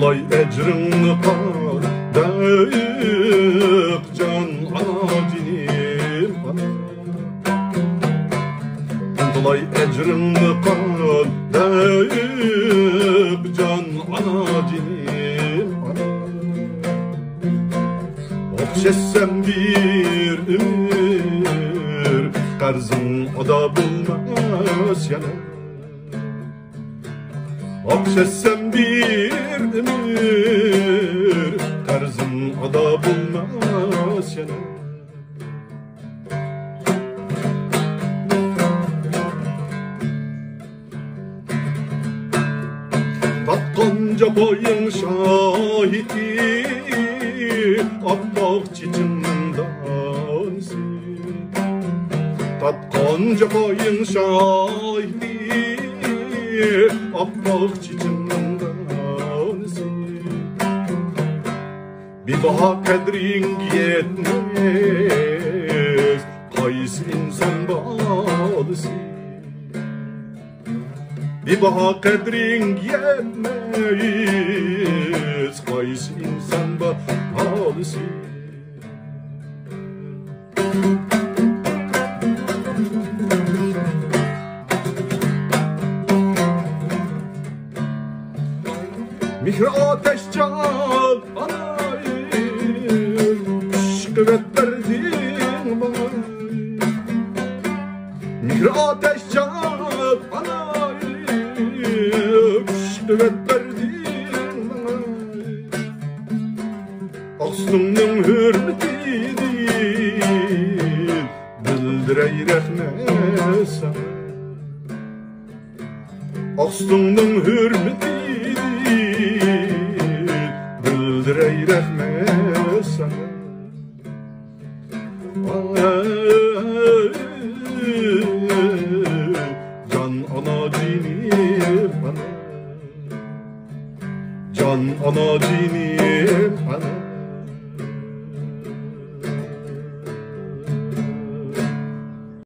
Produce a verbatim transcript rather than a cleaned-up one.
Undulay ecrini kandayık can ana dinim bana. Undulay ecrini kandayık can ana dinim bana. Okşesem bir ümür karzın o da bulmaz yana. Okşesem bir ömür karzım o da bulmaz yana. Tatkanca boyun şahidi Abbaq çiçinden sil. Tatkanca boyun şahidi Abbaq çiçinden sil. Bir daha kadrin yetmez Kayısı insan balısı. Bir daha kadrin yetmez Kayısı insan balısı. Mihri ateş can anayım Şıkıvet verdin bana. Mihri ateş can anayım Şıkıvet verdin bana. Aslımның hürmetidin Bildirey rahmet sana. Aslımның hürmetidin Bildirey rahmet sana. Can ana dinim bana. Can ana dinim bana.